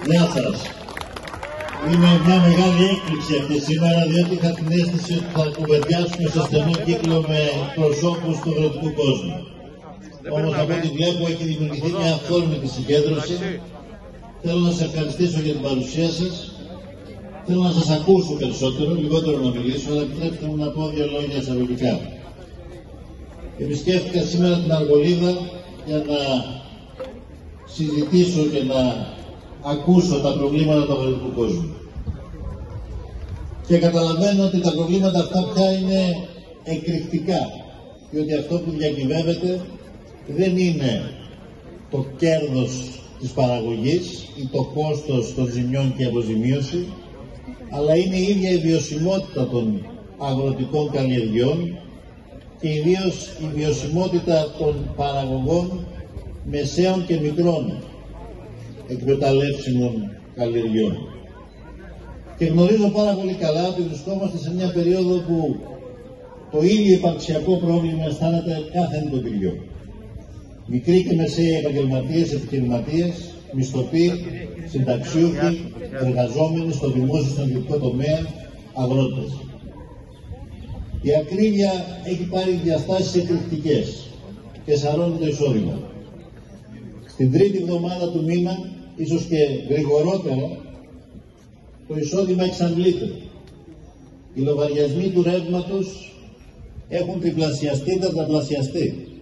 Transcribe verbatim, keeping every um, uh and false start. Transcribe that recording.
Γεια σας. Είναι μια μεγάλη έκπληξη αυτή σήμερα, διότι είχα την αίσθηση ότι θα κουβεντιάσουμε σε στενό κύκλο με προσώπους του αγροτικού κόσμου. Όμως από ό,τι βλέπω έχει δημιουργηθεί μια αυθόρμητη συγκέντρωση. Θέλω να σας ευχαριστήσω για την παρουσία σας. Θέλω να σας ακούσω περισσότερο, λιγότερο να μιλήσω, αλλά επιτρέψτε μου να πω δύο λόγια εισαγωγικά. Επισκέφθηκα σήμερα την Αργολίδα για να συζητήσω και να ακούσω τα προβλήματα του αγροτικού κόσμου. Και καταλαβαίνω ότι τα προβλήματα αυτά πια είναι εκρηκτικά, διότι αυτό που διακυβεύεται δεν είναι το κέρδος της παραγωγής ή το κόστος των ζημιών και αποζημίωση, αλλά είναι η ίδια η βιωσιμότητα των αγροτικών καλλιεργειών και ιδίως η βιωσιμότητα των παραγωγών μεσαίων και μικρών εκμεταλλεύσιμων καλλιεργειών. Και γνωρίζω πάρα πολύ καλά ότι βρισκόμαστε σε μια περίοδο που το ίδιο υπαρξιακό πρόβλημα αισθάνεται κάθε νοικοκυριό. Μικροί και μεσαίοι επαγγελματίες, επιχειρηματίες, μισθωτοί, συνταξιούχοι, εργαζόμενοι στο δημόσιο, στον ιδιωτικό τομέα, αγρότες. Η ακρίβεια έχει πάρει διαστάσεις εκρηκτικές και σαρώνει το εισόδημα. Στην τρίτη εβδομάδα του μήνα, ίσως και γρηγορότερα, το εισόδημα εξαντλείται. Οι λογαριασμοί του ρεύματος έχουν τριπλασιαστεί, τετραπλασιαστεί.